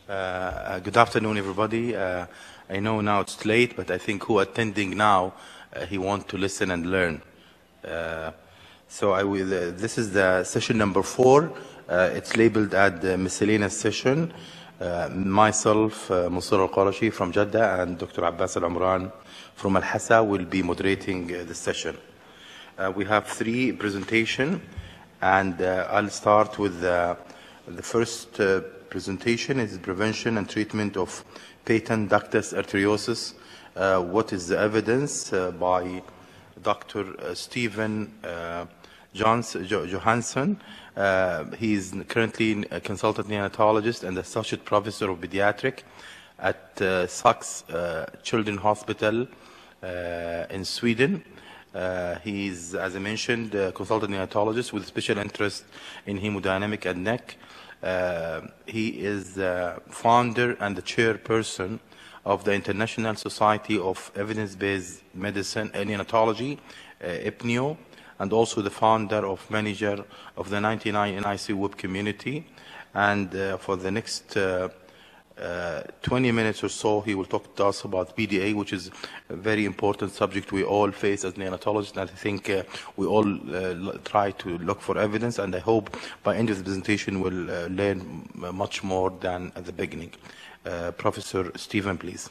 Good afternoon, everybody. I know now it's late, but I think who attending now, he want to listen and learn. So I will. This is the session number 4. It's labeled as the miscellaneous session. Myself, Musir Al-Qarashi from Jeddah, and Dr. Abbas Al-Umran from Al-Hassa will be moderating the session. We have 3 presentations, and I'll start with the first presentation is prevention and treatment of patent ductus arteriosus. What is the evidence by Dr. Stephen Johansson. He is currently a consultant neonatologist and associate professor of pediatric at Sax Children's Hospital in Sweden. He is, as I mentioned, a consultant neonatologist with special interest in hemodynamic and neck. He is the founder and the chairperson of the International Society of Evidence-Based Medicine and Neonatology, IPNEO, and also the founder of manager of the 99 NIC web community. And for the next 20 minutes or so, he will talk to us about PDA, which is a very important subject we all face as neonatologists. And I think we all try to look for evidence, and I hope by end of the presentation we'll learn much more than at the beginning. Professor Stephen, please.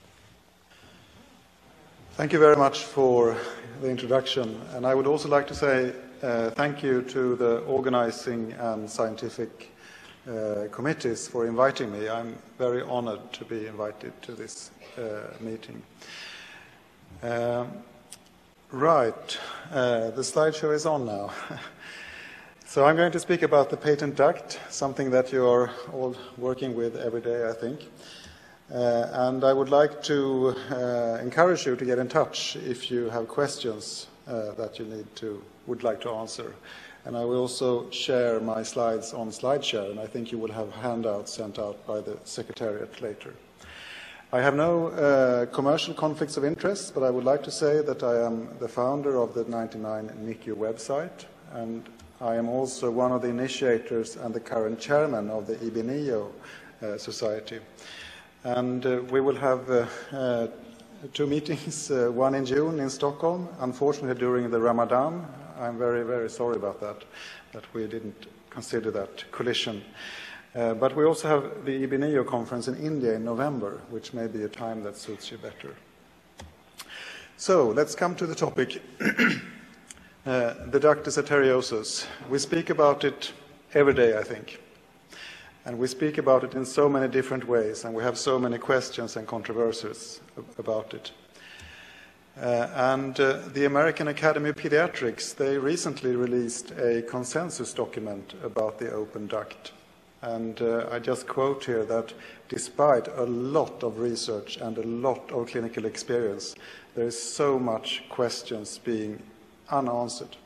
Thank you very much for the introduction. And I would also like to say thank you to the organizing and scientific committees for inviting me. I'm very honored to be invited to this meeting. Right, the slideshow is on now. So I'm going to speak about the patent duct, something that you are all working with every day, I think. And I would like to encourage you to get in touch if you have questions that you would like to answer. And I will also share my slides on SlideShare, and I think you will have handouts sent out by the Secretariat later. I have no commercial conflicts of interest, but I would like to say that I am the founder of the 99 NICU website, and I am also one of the initiators and the current chairman of the IBNEO Society. And we will have 2 meetings, one in June in Stockholm, unfortunately during the Ramadan. I'm very, very sorry about that we didn't consider that collision. But we also have the IBNEO conference in India in November, which may be a time that suits you better. So let's come to the topic, the ductus arteriosus. We speak about it every day, I think. And we speak about it in so many different ways, and we have so many questions and controversies about it. The American Academy of Pediatrics, they recently released a consensus document about the open duct. And I just quote here that despite a lot of research and a lot of clinical experience, there is so much questions being unanswered.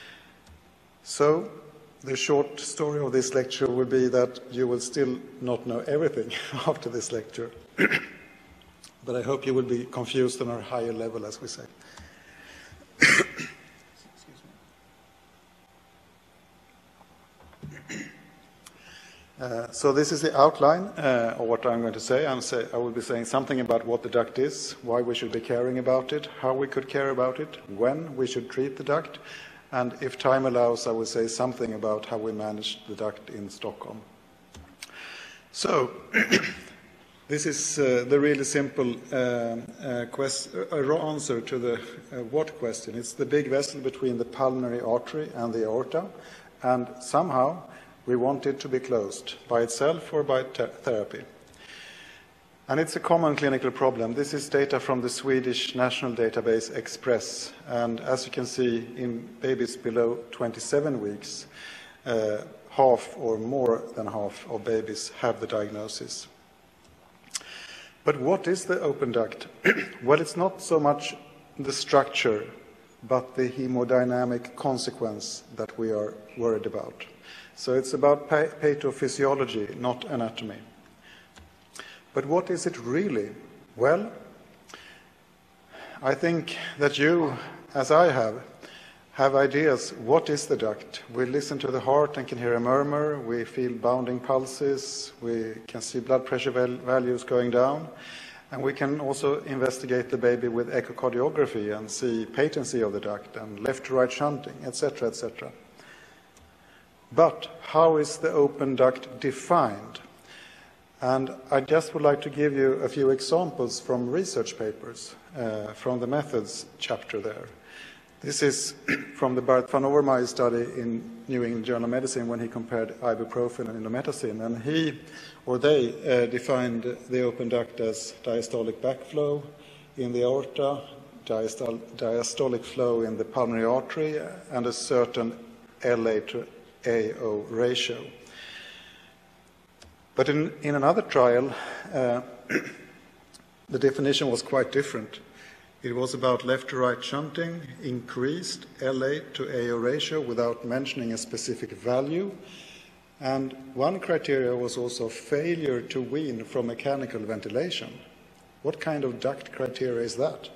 So the short story of this lecture will be that you will still not know everything after this lecture. But I hope you will be confused on a higher level, as we say. So this is the outline of what I'm going to say. I will be saying something about what the duct is, why we should be caring about it, how we could care about it, when we should treat the duct, and if time allows, I will say something about how we manage the duct in Stockholm. So this is the really simple answer to the what question. It's the big vessel between the pulmonary artery and the aorta, and somehow we want it to be closed by itself or by therapy. And it's a common clinical problem. This is data from the Swedish national database Express, and as you can see, in babies below 27 weeks, half or more than half of babies have the diagnosis. But what is the open duct? Well, it's not so much the structure, but the hemodynamic consequence that we are worried about. So it's about pathophysiology, not anatomy. But what is it really? Well, I think that you, as I have ideas. What is the duct? We listen to the heart and can hear a murmur. We feel bounding pulses. We can see blood pressure values going down. And we can also investigate the baby with echocardiography and see patency of the duct and left-to-right shunting, etc., etc. But how is the open duct defined? And I just would like to give you a few examples from research papers from the methods chapter there. This is from the Bart van Overmaaij study in New England Journal of Medicine when he compared ibuprofen and indomethacin. And he or they defined the open duct as diastolic backflow in the aorta, diastolic flow in the pulmonary artery, and a certain LA to AO ratio. But in another trial, the definition was quite different. It was about left-to-right shunting, increased LA to AO ratio without mentioning a specific value. And one criteria was also failure to wean from mechanical ventilation. What kind of duct criteria is that?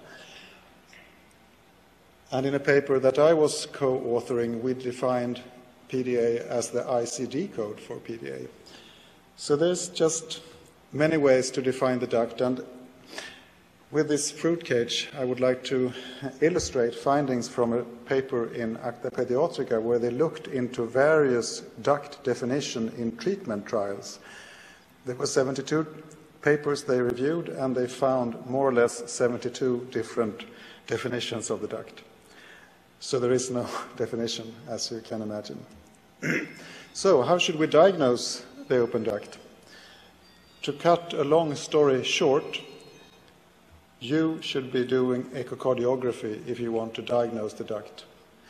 And in a paper that I was co-authoring, we defined PDA as the ICD code for PDA. So there's just many ways to define the duct, and with this fruit cage, I would like to illustrate findings from a paper in Acta Pediatrica where they looked into various duct definition in treatment trials. There were 72 papers they reviewed, and they found more or less 72 different definitions of the duct. So there is no definition, as you can imagine. So how should we diagnose the open duct? To cut a long story short, you should be doing echocardiography if you want to diagnose the duct,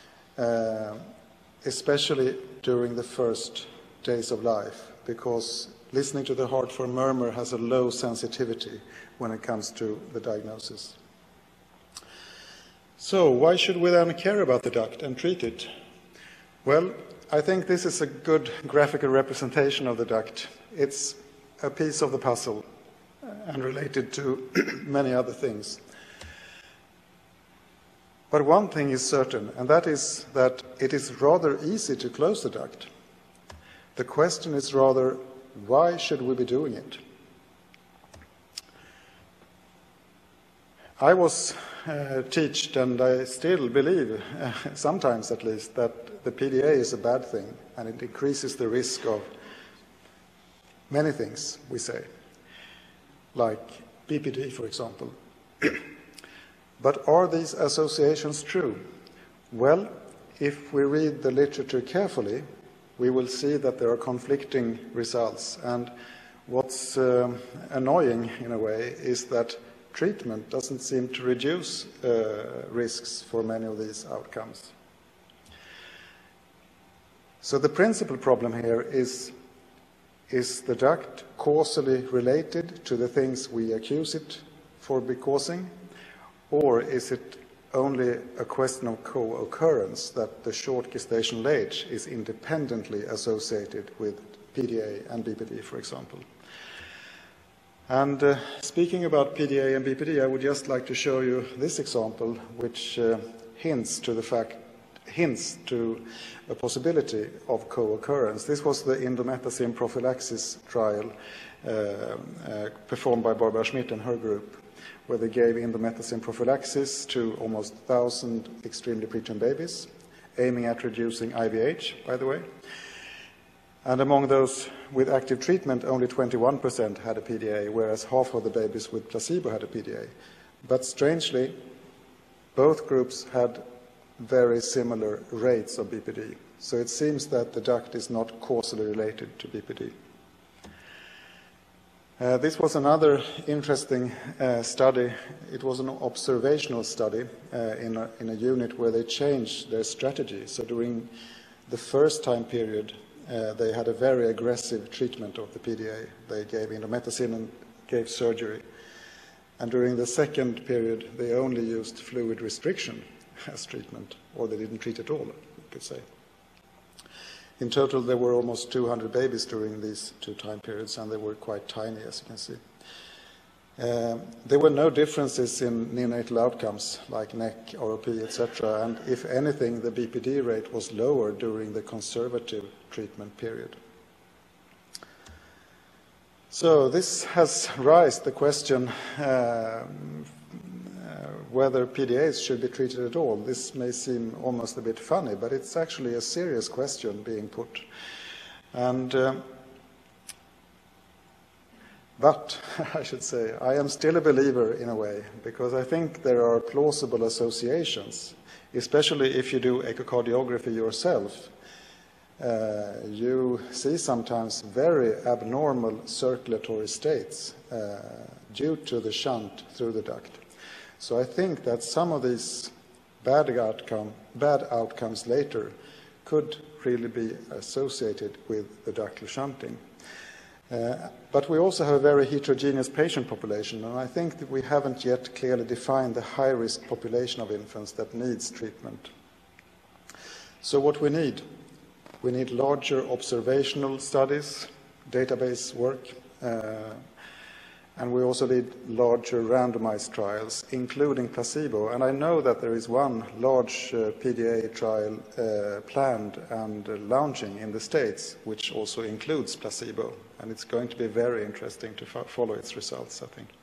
especially during the first days of life, because listening to the heart for murmur has a low sensitivity when it comes to the diagnosis. So why should we then care about the duct and treat it? Well, I think this is a good graphical representation of the duct. It's a piece of the puzzle and related to many other things. But one thing is certain, and that is that it is rather easy to close the duct. The question is rather, why should we be doing it? I was taught, and I still believe, sometimes at least, that the PDA is a bad thing, and it increases the risk of many things, we say, like BPD, for example. But are these associations true? Well, if we read the literature carefully, we will see that there are conflicting results. And what's annoying, in a way, is that treatment doesn't seem to reduce risks for many of these outcomes. So the principal problem here is the duct causally related to the things we accuse it for causing, or is it only a question of co-occurrence, that the short gestational age is independently associated with PDA and BPD, for example? And speaking about PDA and BPD, I would just like to show you this example, which hints to a possibility of co-occurrence. This was the indomethacin prophylaxis trial performed by Barbara Schmidt and her group, where they gave indomethacin prophylaxis to almost 1,000 extremely preterm babies, aiming at reducing IVH, by the way. And among those with active treatment, only 21% had a PDA, whereas half of the babies with placebo had a PDA. But strangely, both groups had very similar rates of BPD. So it seems that the duct is not causally related to BPD. This was another interesting study. It was an observational study in a unit where they changed their strategy. So during the first time period, they had a very aggressive treatment of the PDA. They gave indomethacin and gave surgery. And during the second period, they only used fluid restriction as treatment, or they didn't treat at all, you could say. In total, there were almost 200 babies during these two time periods, and they were quite tiny, as you can see. There were no differences in neonatal outcomes like neck, ROP, etc. And if anything, the BPD rate was lower during the conservative treatment period. So this has raised the question whether PDAs should be treated at all. This may seem almost a bit funny, but it's actually a serious question being put. But I should say, I am still a believer in a way, because I think there are plausible associations, especially if you do echocardiography yourself. You see sometimes very abnormal circulatory states due to the shunt through the duct. So I think that some of these bad outcomes later could really be associated with the ductal shunting. But we also have a very heterogeneous patient population, and I think that we haven't yet clearly defined the high-risk population of infants that needs treatment. So what we need larger observational studies, database work, and we also need larger randomized trials, including placebo. And I know that there is one large PDA trial planned and launching in the States, which also includes placebo. And it's going to be very interesting to follow its results, I think.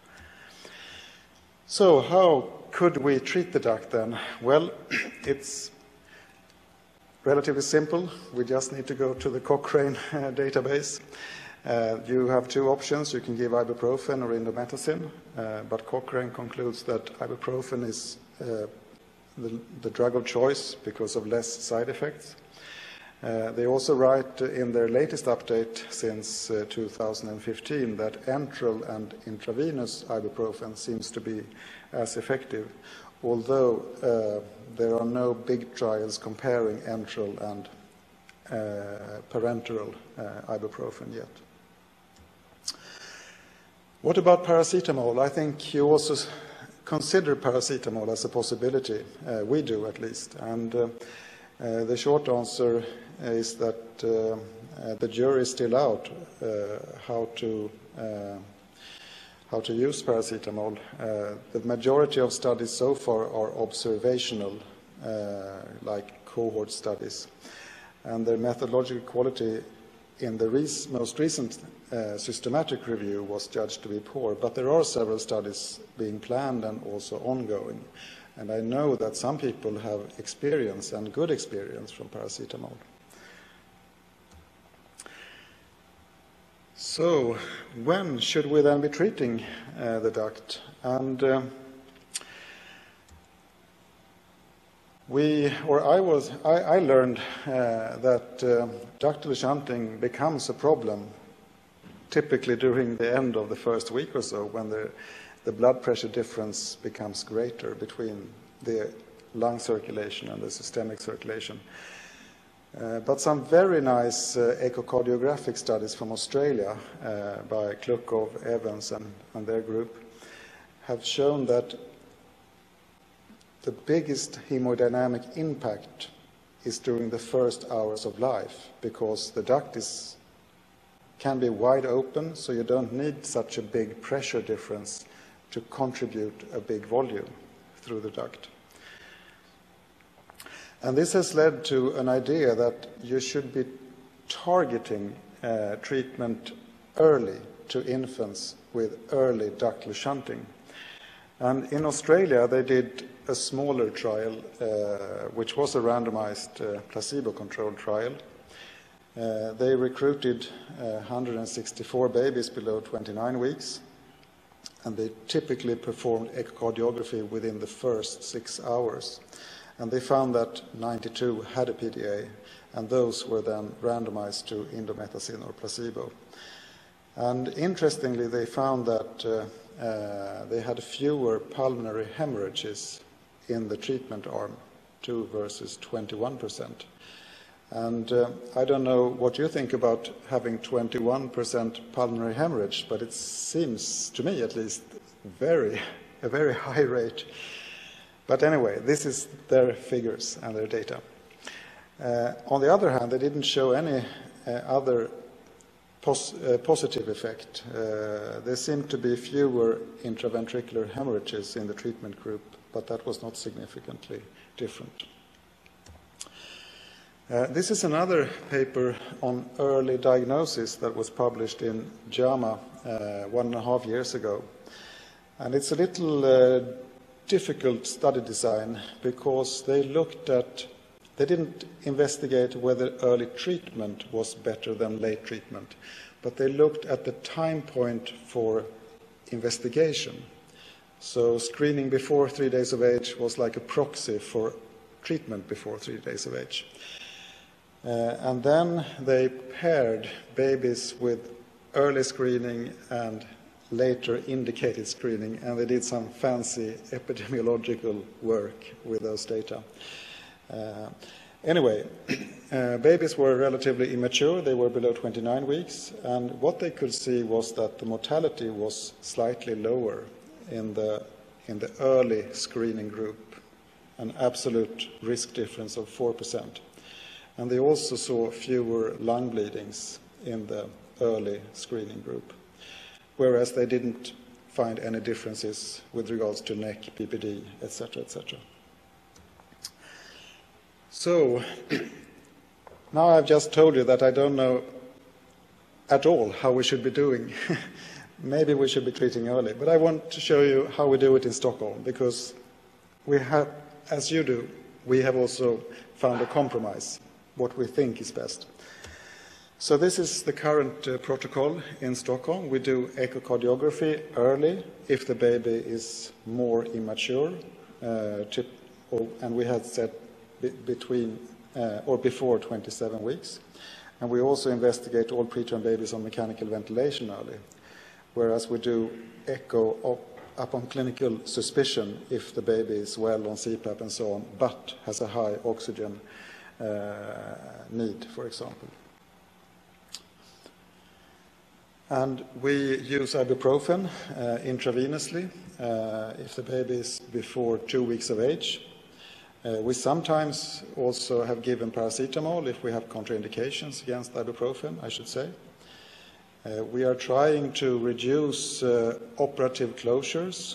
So how could we treat the duct then? Well, it's relatively simple. We just need to go to the Cochrane database. You have two options. You can give ibuprofen or indomethacin, but Cochrane concludes that ibuprofen is the drug of choice because of less side effects. They also write in their latest update since 2015 that enteral and intravenous ibuprofen seems to be as effective, although there are no big trials comparing enteral and parenteral ibuprofen yet. What about paracetamol? I think you also consider paracetamol as a possibility. We do, at least. And the short answer is that the jury is still out how to use paracetamol. The majority of studies so far are observational, like cohort studies. And their methodological quality in the most recent systematic review was judged to be poor. But there are several studies being planned and also ongoing. And I know that some people have experience, and good experience, from paracetamol. So when should we then be treating the duct? And I learned that ductal shunting becomes a problem typically during the end of the first week or so, when the blood pressure difference becomes greater between the lung circulation and the systemic circulation. But some very nice echocardiographic studies from Australia by Klukov, Evans, and their group have shown that the biggest hemodynamic impact is during the first hours of life, because the duct can be wide open, so you don't need such a big pressure difference to contribute a big volume through the duct. And this has led to an idea that you should be targeting treatment early to infants with early ductal shunting. And in Australia, they did a smaller trial, which was a randomized placebo-controlled trial. They recruited 164 babies below 29 weeks, and they typically performed echocardiography within the first 6 hours. And they found that 92 had a PDA, and those were then randomized to indomethacin or placebo. And interestingly, they found that they had fewer pulmonary hemorrhages in the treatment arm, 2 versus 21%. And I don't know what you think about having 21% pulmonary hemorrhage, but it seems, to me at least, a very high rate. But anyway, this is their figures and their data. On the other hand, they didn't show any other positive effect. There seemed to be fewer intraventricular hemorrhages in the treatment group, but that was not significantly different. This is another paper on early diagnosis that was published in JAMA 1.5 years ago. And it's a little difficult study design because they didn't investigate whether early treatment was better than late treatment, but they looked at the time point for investigation. So screening before 3 days of age was like a proxy for treatment before 3 days of age. And then they paired babies with early screening and later indicated screening, and they did some fancy epidemiological work with those data. Anyway, babies were relatively immature. They were below 29 weeks, and what they could see was that the mortality was slightly lower in the early screening group, an absolute risk difference of 4%. And they also saw fewer lung bleedings in the early screening group, whereas they didn't find any differences with regards to neck, PPD, etc., etc. So, now I've just told you that I don't know at all how we should be doing. Maybe we should be treating early, but I want to show you how we do it in Stockholm, because we have, as you do, we have also found a compromise, what we think is best. So this is the current protocol in Stockholm. We do echocardiography early if the baby is more immature, and we had set between or before 27 weeks. And we also investigate all preterm babies on mechanical ventilation early, whereas we do echo upon clinical suspicion if the baby is well on CPAP and so on, but has a high oxygen need, for example. And we use ibuprofen intravenously if the baby is before 2 weeks of age. We sometimes also have given paracetamol if we have contraindications against ibuprofen, I should say. We are trying to reduce operative closures,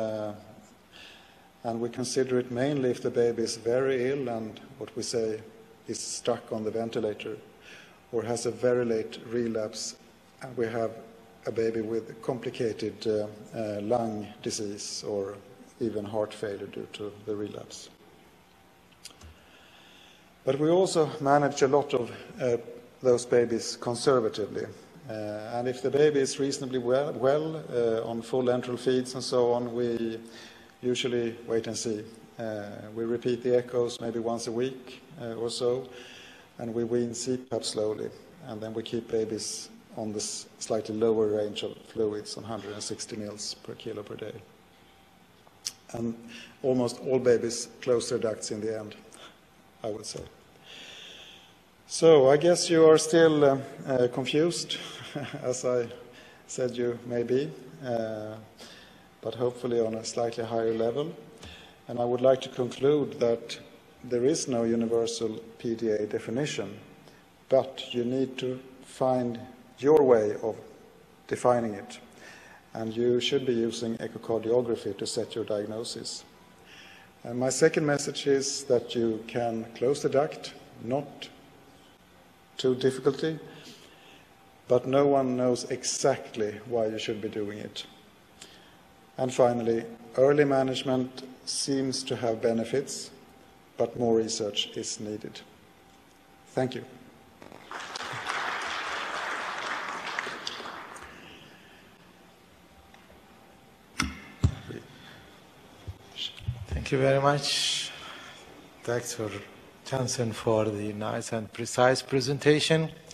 and we consider it mainly if the baby is very ill and what we say is stuck on the ventilator or has a very late relapse, and we have a baby with complicated lung disease or even heart failure due to the relapse. But we also manage a lot of those babies conservatively. And if the baby is reasonably well on full enteral feeds and so on, we usually wait and see. We repeat the echoes maybe once a week or so, and we wean CPAP slowly. And then we keep babies on this slightly lower range of fluids on 160 mils per kilo per day. And almost all babies close their ducts in the end, I would say. So I guess you are still confused, as I said you may be, but hopefully on a slightly higher level. And I would like to conclude that there is no universal PDA definition, but you need to find your way of defining it. And you should be using echocardiography to set your diagnosis. And my second message is that you can close the duct, not too difficulty, but no one knows exactly why you should be doing it. And finally, early management seems to have benefits, but more research is needed. Thank you. Thank you very much, Dr. Johnson, for the nice and precise presentation.